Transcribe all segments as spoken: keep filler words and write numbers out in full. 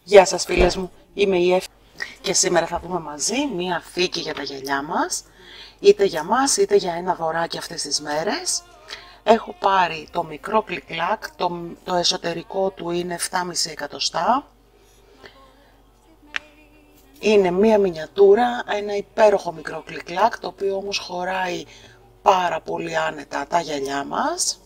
Γεια σας φίλες μου, είμαι η Εφη και σήμερα θα δούμε μαζί μία θήκη για τα γυαλιά μας, είτε για μας είτε για ένα δωράκι αυτές τις μέρες. Έχω πάρει το μικρό κλικλάκ, το, το εσωτερικό του είναι επτά κόμμα πέντε εκατοστά. Είναι μία μινιατούρα, ένα υπέροχο μικρό κλικλάκ, το οποίο όμως χωράει πάρα πολύ άνετα τα γυαλιά μας.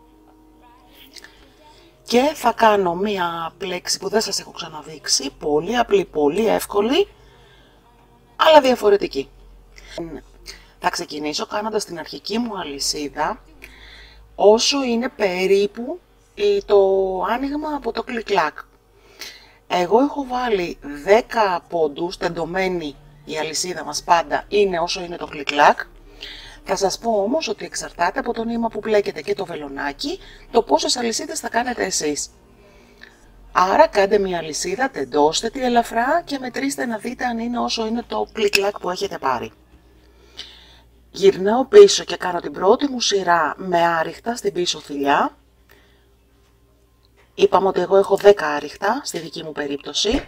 Και θα κάνω μία πλέξη που δεν σας έχω ξαναδείξει, πολύ απλή, πολύ εύκολη, αλλά διαφορετική. Θα ξεκινήσω κάνοντας την αρχική μου αλυσίδα, όσο είναι περίπου το άνοιγμα από το κλικλάκ. Εγώ έχω βάλει δέκα πόντους, τεντωμένη η αλυσίδα μας πάντα είναι όσο είναι το κλικλάκ. Θα σας πω όμως ότι εξαρτάται από το νήμα που πλέκετε και το βελονάκι, το πόσες αλυσίδες θα κάνετε εσείς. Άρα κάντε μια αλυσίδα, τεντώστε τη ελαφρά και μετρήστε να δείτε αν είναι όσο είναι το κλικλάκ που έχετε πάρει. Γυρνάω πίσω και κάνω την πρώτη μου σειρά με άριχτα στην πίσω θηλιά. Είπαμε ότι εγώ έχω δέκα άριχτα στη δική μου περίπτωση.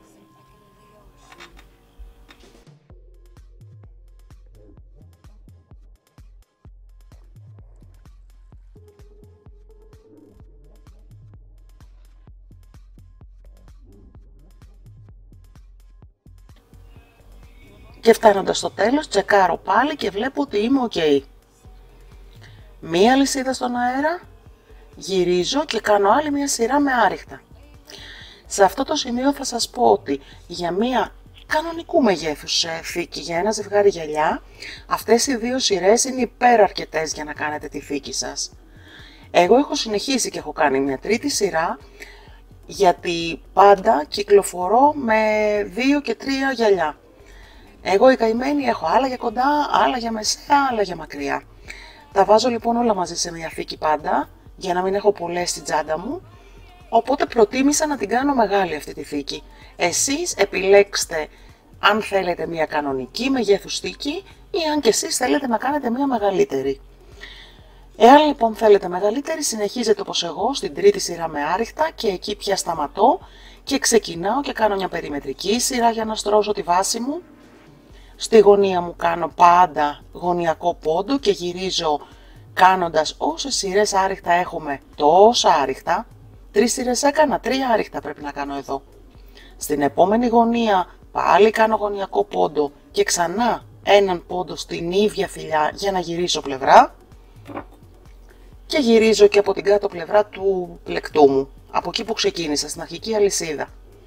Και φτάνοντας στο τέλος τσεκάρω πάλι και βλέπω ότι είμαι ok. Μία αλυσίδα στον αέρα, γυρίζω και κάνω άλλη μία σειρά με άριχτα. Σε αυτό το σημείο θα σας πω ότι για μία κανονικού μεγέθους θήκη, για ένα ζευγάρι γυαλιά, αυτές οι δύο σειρές είναι υπεραρκετές για να κάνετε τη θήκη σας. Εγώ έχω συνεχίσει και έχω κάνει μια τρίτη σειρά, γιατί πάντα κυκλοφορώ με δύο και τρία γυαλιά. Εγώ η καημένη έχω άλλα για κοντά, άλλα για μεσαία, άλλα για μακριά. Τα βάζω λοιπόν όλα μαζί σε μια θήκη πάντα, για να μην έχω πολλές στην τσάντα μου, οπότε προτίμησα να την κάνω μεγάλη αυτή τη θήκη. Εσείς επιλέξτε αν θέλετε μια κανονική μεγέθους θήκη ή αν και εσείς θέλετε να κάνετε μια μεγαλύτερη. Εάν λοιπόν θέλετε μεγαλύτερη, συνεχίζετε όπως εγώ στην τρίτη σειρά με άριχτα και εκεί πια σταματώ και ξεκινάω και κάνω μια περιμετρική σειρά για να στρώσω τη βάση μου. Στη γωνία μου κάνω πάντα γωνιακό πόντο και γυρίζω κάνοντας όσες σειρές άριχτα έχουμε τόσα άριχτα. Τρεις σειρές έκανα, τρία άριχτα πρέπει να κάνω εδώ. Στην επόμενη γωνία πάλι κάνω γωνιακό πόντο και ξανά έναν πόντο στην ίδια θηλιά για να γυρίσω πλευρά. Και γυρίζω και από την κάτω πλευρά του πλεκτού μου, από εκεί που ξεκίνησα στην αρχική αλυσίδα.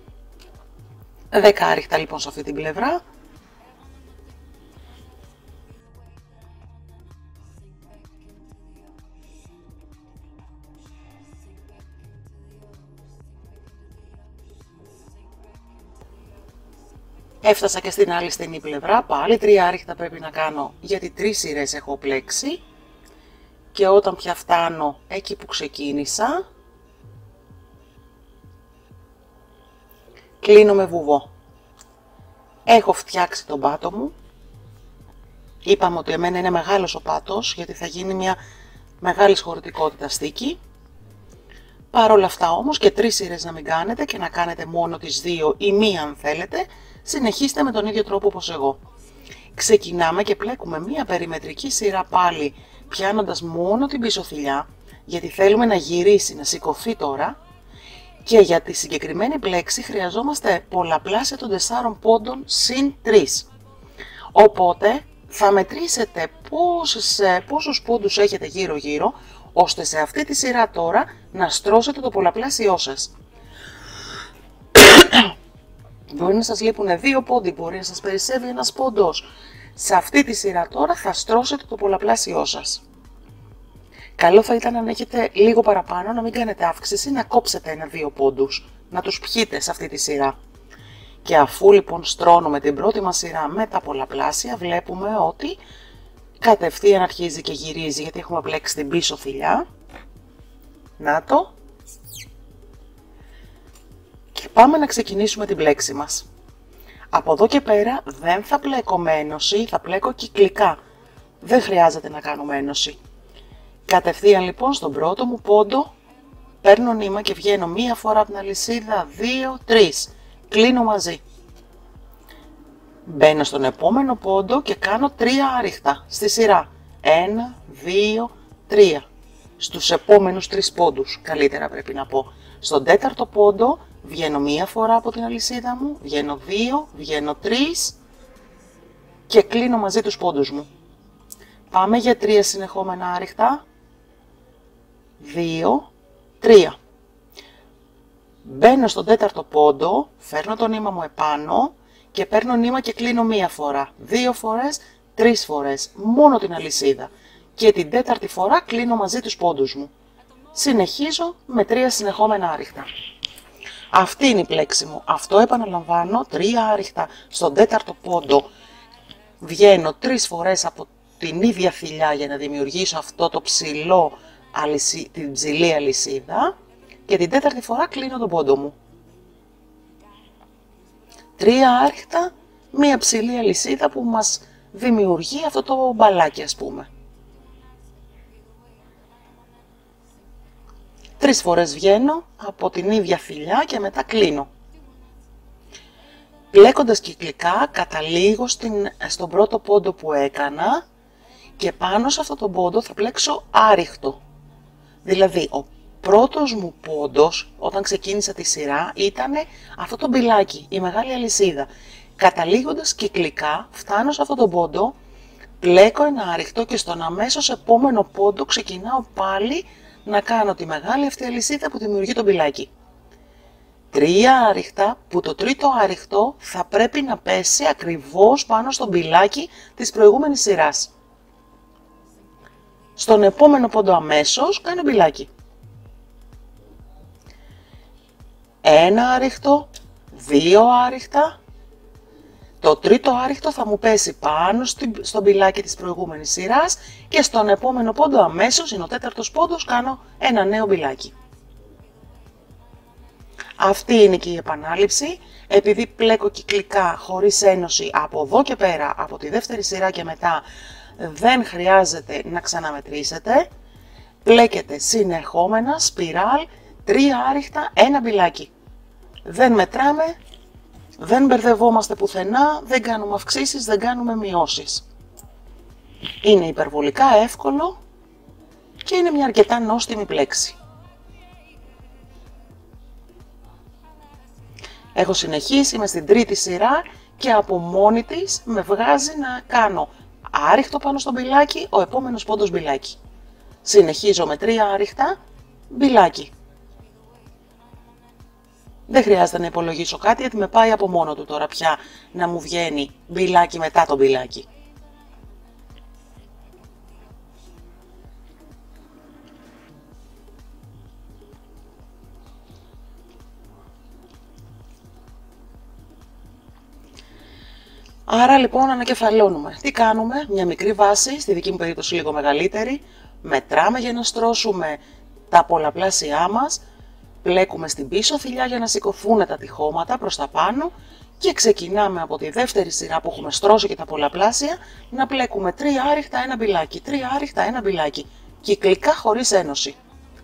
δέκα άριχτα λοιπόν σε αυτή την πλευρά. Έφτασα και στην άλλη στενή πλευρά, πάλι τρία άριχτα πρέπει να κάνω γιατί τρεις σειρές έχω πλέξει. Και όταν πια φτάνω εκεί που ξεκίνησα, κλείνω με βουβό. Έχω φτιάξει τον πάτο μου. Είπαμε ότι εμένα είναι μεγάλος ο πάτος, γιατί θα γίνει μια μεγάλη χωρητικότητα στίκη. Παρ' όλα αυτά όμως και τρεις σειρές να μην κάνετε και να κάνετε μόνο τις δύο ή μία αν θέλετε, συνεχίστε με τον ίδιο τρόπο όπως εγώ. Ξεκινάμε και πλέκουμε μία περιμετρική σειρά πάλι, πιάνοντας μόνο την πίσω θηλιά, γιατί θέλουμε να γυρίσει, να σηκωθεί τώρα, και για τη συγκεκριμένη πλέξη χρειαζόμαστε πολλαπλάσια των τεσσάρων πόντων συν τρεις. Οπότε θα μετρήσετε πόσες, πόσους πόντους έχετε γύρω γύρω, ώστε σε αυτή τη σειρά τώρα να στρώσετε το πολλαπλάσιό σας. Μπορεί να σας λείπουν δύο πόντοι, μπορεί να σας περισσεύει ένας πόντος. Σε αυτή τη σειρά τώρα θα στρώσετε το πολλαπλάσιό σας. Καλό θα ήταν αν έχετε λίγο παραπάνω, να μην κάνετε αύξηση, να κόψετε ένα-δύο πόντους, να τους πιείτε σε αυτή τη σειρά. Και αφού λοιπόν στρώνουμε την πρώτη μας σειρά με τα πολλαπλάσια, βλέπουμε ότι κατευθείαν αρχίζει και γυρίζει, γιατί έχουμε πλέξει την πίσω θηλιά. Να το. Και πάμε να ξεκινήσουμε την πλέξη μας. Από εδώ και πέρα δεν θα πλέκω με ένωση, θα πλέκω κυκλικά. Δεν χρειάζεται να κάνουμε ένωση. Κατευθείαν λοιπόν στον πρώτο μου πόντο παίρνω νήμα και βγαίνω μία φορά από την αλυσίδα, δύο, τρεις. Κλείνω μαζί. Μπαίνω στον επόμενο πόντο και κάνω τρία άριχτα στη σειρά. Ένα, δύο, τρία. Στους επόμενους τρεις πόντους, καλύτερα πρέπει να πω. Στον τέταρτο πόντο βγαίνω μία φορά από την αλυσίδα μου, βγαίνω δύο, βγαίνω τρεις και κλείνω μαζί τους πόντους μου. Πάμε για τρία συνεχόμενα άριχτα. δύο, τρία. Μπαίνω στον τέταρτο πόντο, φέρνω το νήμα μου επάνω και παίρνω νήμα και κλείνω μία φορά, δύο φορές, τρεις φορές, μόνο την αλυσίδα. Και την τέταρτη φορά κλείνω μαζί τους πόντους μου. Συνεχίζω με τρία συνεχόμενα άριχτα. Αυτή είναι η πλέξη μου. Αυτό επαναλαμβάνω, τρία άριχτα στον τέταρτο πόντο. Βγαίνω τρεις φορές από την ίδια θηλιά για να δημιουργήσω αυτό το ψηλό, την ψηλή αλυσίδα. Και την τέταρτη φορά κλείνω τον πόντο μου. Τρία άριχτα, μία ψηλή αλυσίδα που μας δημιουργεί αυτό το μπαλάκι, ας πούμε. Τρεις φορές βγαίνω από την ίδια θηλιά και μετά κλείνω. Πλέκοντας κυκλικά καταλήγω στην, στον πρώτο πόντο που έκανα και πάνω σε αυτό τον πόντο θα πλέξω άριχτο. Δηλαδή ο πρώτος μου πόντος όταν ξεκίνησα τη σειρά ήταν αυτό το μπιλάκι, η μεγάλη αλυσίδα. Καταλήγοντας κυκλικά φτάνω σε αυτό τον πόντο, πλέκω ένα άριχτο και στον αμέσως επόμενο πόντο ξεκινάω πάλι να κάνω τη μεγάλη αυτή αλυσίδα που δημιουργεί το μπιλάκι. Τρία άριχτα που το τρίτο άριχτο θα πρέπει να πέσει ακριβώς πάνω στο μπιλάκι της προηγούμενης σειράς. Στον επόμενο πόντο αμέσως κάνω μπιλάκι. Ένα άριχτο, δύο άριχτα. Το τρίτο άριχτο θα μου πέσει πάνω στο μπιλάκι της προηγούμενης σειράς και στον επόμενο πόντο αμέσως, είναι ο τέταρτος πόντος, κάνω ένα νέο μπιλάκι. Αυτή είναι και η επανάληψη. Επειδή πλέκω κυκλικά χωρίς ένωση από εδώ και πέρα, από τη δεύτερη σειρά και μετά, δεν χρειάζεται να ξαναμετρήσετε. Πλέκετε συνεχόμενα, σπιράλ, τρία άριχτα, ένα μπιλάκι. Δεν μετράμε. Δεν μπερδευόμαστε πουθενά, δεν κάνουμε αυξήσεις, δεν κάνουμε μειώσεις. Είναι υπερβολικά εύκολο και είναι μια αρκετά νόστιμη πλέξη. Έχω συνεχίσει, είμαι στην τρίτη σειρά και από μόνη της με βγάζει να κάνω άριχτο πάνω στο μπιλάκι, ο επόμενος πόντος μπιλάκι. Συνεχίζω με τρία άριχτα, μπιλάκι. Δεν χρειάζεται να υπολογίσω κάτι γιατί με πάει από μόνο του τώρα πια να μου βγαίνει μπιλάκι μετά το μπιλάκι. Άρα λοιπόν ανακεφαλώνουμε. Τι κάνουμε? Μια μικρή βάση, στη δική μου περίπτωση λίγο μεγαλύτερη, μετράμε για να στρώσουμε τα πολλαπλάσια μας, πλέκουμε στην πίσω θηλιά για να σηκωθούν τα τυχώματα προς τα πάνω και ξεκινάμε από τη δεύτερη σειρά που έχουμε στρώσει και τα πολλαπλάσια να πλέκουμε τρία άριχτα, ένα μπιλάκι, τρία άριχτα, ένα μπιλάκι, κυκλικά χωρίς ένωση.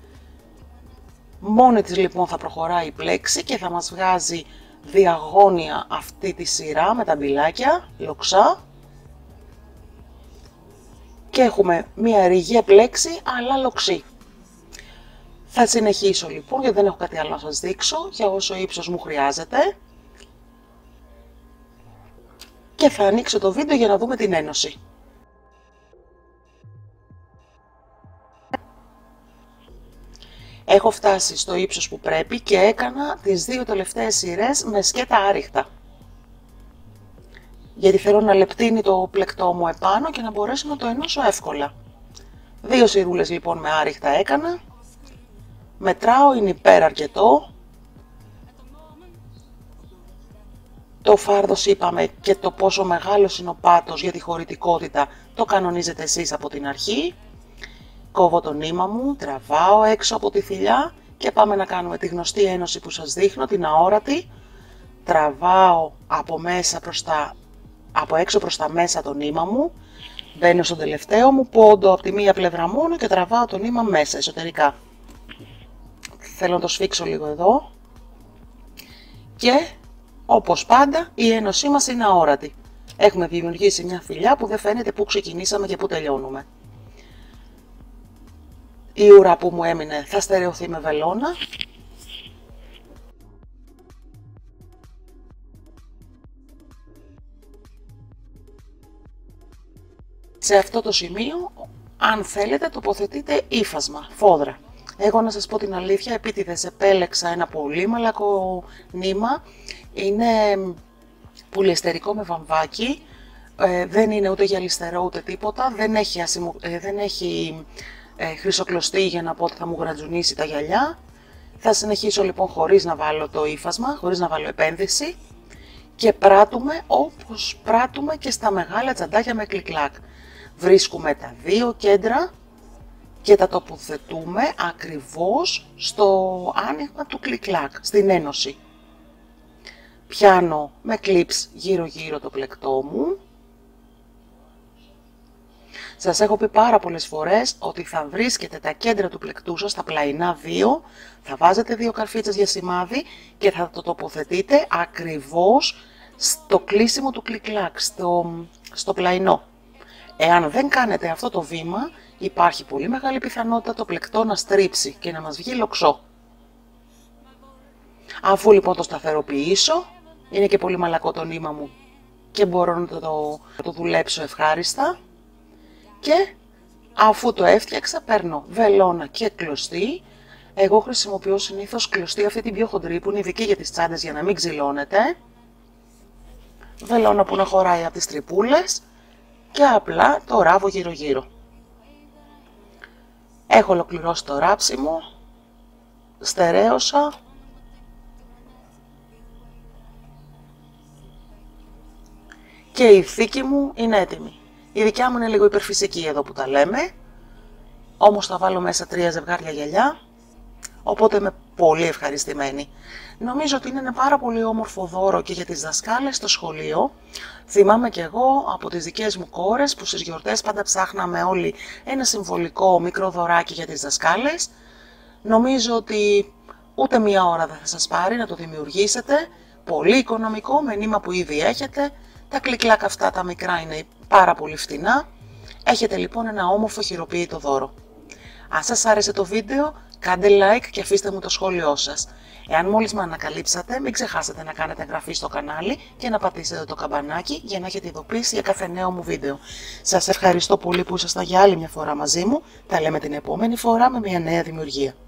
Μόνη της λοιπόν θα προχωράει η πλέξη και θα μας βγάζει διαγώνια αυτή τη σειρά με τα μπιλάκια, λοξά, και έχουμε μία ρηγέ πλέξη αλλά λοξή. Θα συνεχίσω λοιπόν γιατί δεν έχω κάτι άλλο να σας δείξω για όσο ύψος μου χρειάζεται και θα ανοίξω το βίντεο για να δούμε την ένωση. Έχω φτάσει στο ύψος που πρέπει και έκανα τις δύο τελευταίες σειρές με σκέτα άριχτα. Γιατί θέλω να λεπτύνει το πλεκτό μου επάνω και να μπορέσω να το ενώσω εύκολα. Δύο σειρούλες λοιπόν με άριχτα έκανα. Μετράω, είναι υπέρ αρκετό. Το φάρδος είπαμε και το πόσο μεγάλος είναι ο πάτος για τη χωρητικότητα το κανονίζετε εσείς από την αρχή. Κόβω το νήμα μου, τραβάω έξω από τη θηλιά και πάμε να κάνουμε τη γνωστή ένωση που σας δείχνω, την αόρατη. Τραβάω από, μέσα προς τα, από έξω προς τα μέσα το νήμα μου, μπαίνω στον τελευταίο μου πόντο από τη μία πλευρά μόνο και τραβάω το νήμα μέσα εσωτερικά. θέλω να το σφίξω λίγο εδώ. Και όπως πάντα η ένωσή μας είναι αόρατη. Έχουμε δημιουργήσει μια θηλιά που δεν φαίνεται πού ξεκινήσαμε και πού τελειώνουμε. Η ουρά που μου έμεινε θα στερεωθεί με βελόνα. Σε αυτό το σημείο, αν θέλετε, τοποθετείτε ύφασμα, φόδρα. Εγώ να σας πω την αλήθεια, επίτηδες επέλεξα ένα πολύ μαλακό νήμα. Είναι πολυεστερικό με βαμβάκι, ε, δεν είναι ούτε γυαλιστερό ούτε τίποτα, δεν έχει, ασημο, ε, δεν έχει ε, χρυσοκλωστή για να πω ότι θα μου γρατζουνίσει τα γυαλιά. Θα συνεχίσω λοιπόν χωρίς να βάλω το ύφασμα, χωρίς να βάλω επένδυση και πράττουμε όπως πράττουμε και στα μεγάλα τσαντάκια με κλικλάκ. Βρίσκουμε τα δύο κέντρα και τα τοποθετούμε ακριβώς στο άνοιγμα του κλικλάκ, στην ένωση. Πιάνω με κλιπς γύρω γύρω το πλεκτό μου. Σας έχω πει πάρα πολλές φορές ότι θα βρίσκετε τα κέντρα του πλεκτού σας στα πλαϊνά δύο, θα βάζετε δύο καρφίτσες για σημάδι και θα το τοποθετείτε ακριβώς στο κλείσιμο του κλικλάκ, στο, στο πλαϊνό. Εάν δεν κάνετε αυτό το βήμα, υπάρχει πολύ μεγάλη πιθανότητα το πλεκτό να στρίψει και να μας βγει λοξό. Αφού λοιπόν το σταθεροποιήσω, είναι και πολύ μαλακό το νήμα μου και μπορώ να το, το, το δουλέψω ευχάριστα. Και αφού το έφτιαξα, παίρνω βελόνα και κλωστή. Εγώ χρησιμοποιώ συνήθως κλωστή αυτή την πιο χοντρή που είναι ειδική για τις τσάντες για να μην ξυλώνεται. Βελόνα που να χωράει από τις τρυπούλες και απλά το ράβω γύρω γύρω. Έχω ολοκληρώσει το ράψιμο, στερέωσα. Και η θήκη μου είναι έτοιμη. Η δικιά μου είναι λίγο υπερφυσική εδώ που τα λέμε, όμως θα βάλω μέσα τρία ζευγάρια γυαλιά, οπότε είμαι πολύ ευχαριστημένη. Νομίζω ότι είναι ένα πάρα πολύ όμορφο δώρο και για τις δασκάλες στο σχολείο. Θυμάμαι και εγώ από τις δικές μου κόρες που στις γιορτές πάντα ψάχναμε όλοι ένα συμβολικό μικρό δωράκι για τις δασκάλες. Νομίζω ότι ούτε μία ώρα δεν θα σας πάρει να το δημιουργήσετε, πολύ οικονομικό με νήμα που ήδη έχετε. Τα κλικλάκ αυτά τα μικρά είναι πάρα πολύ φτηνά. Έχετε λοιπόν ένα όμορφο χειροποίητο δώρο. Αν σας άρεσε το βίντεο, κάντε like και αφήστε μου το σχόλιο σας. Εάν μόλις με ανακαλύψατε, μην ξεχάσετε να κάνετε εγγραφή στο κανάλι και να πατήσετε το καμπανάκι για να έχετε ειδοποίηση για κάθε νέο μου βίντεο. Σας ευχαριστώ πολύ που ήσασταν για άλλη μια φορά μαζί μου. Τα λέμε την επόμενη φορά με μια νέα δημιουργία.